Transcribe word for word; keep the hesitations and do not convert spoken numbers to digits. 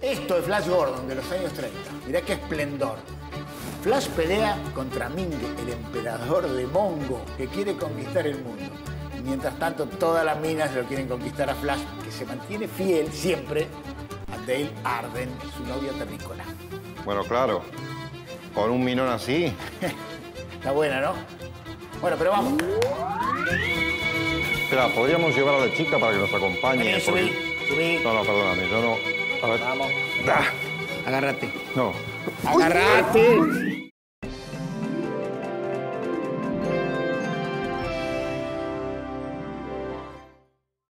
Esto es Flash Gordon de los años treinta. Mirá qué esplendor. Flash pelea contra Ming, el emperador de Mongo, que quiere conquistar el mundo. Mientras tanto, todas las minas lo quieren conquistar a Flash, que se mantiene fiel siempre a Dale Arden, su novia terrícola. Bueno, claro. Con un minón así. Está buena, ¿no? Bueno, pero vamos. Espera, podríamos llevar a la chica para que nos acompañe. Vení, porque... subí, subí. No, no, perdóname, yo no. A ver. Vamos. Ah. Agárrate. No. ¡Agárrate!